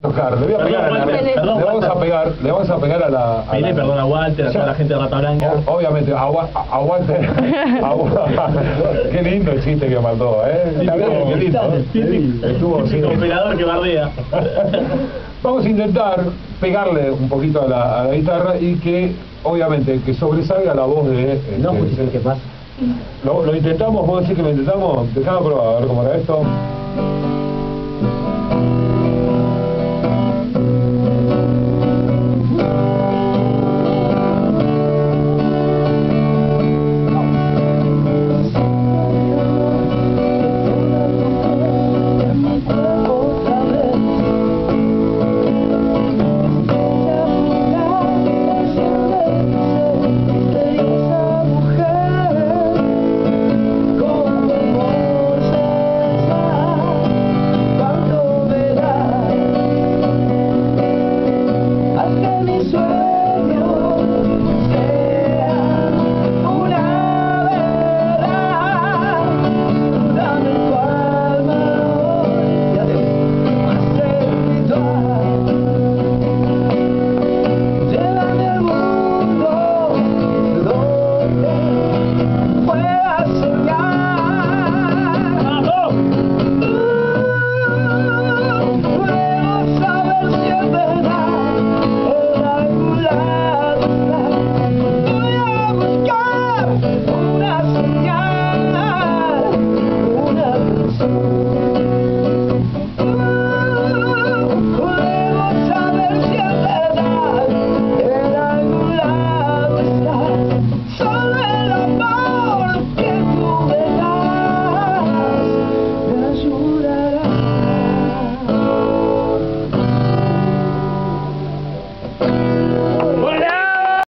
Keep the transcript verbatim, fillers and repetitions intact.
tocar, le voy a pegar a la, le vamos a pegar, le vamos a pegar a la... A Pide la, perdón a Walter, a toda la gente de Rata Blanca. O, obviamente, a, a, a Walter, a, qué lindo el chiste que mandó, ¿eh? Está bien, qué lindo. Estuvo típico operador que bardea. Vamos a intentar pegarle un poquito a la, a la guitarra y que, obviamente, que sobresalga la voz de... Este, no escuché qué pasa. Lo, lo intentamos, vos decís que lo intentamos, dejame probar, a ver cómo era esto.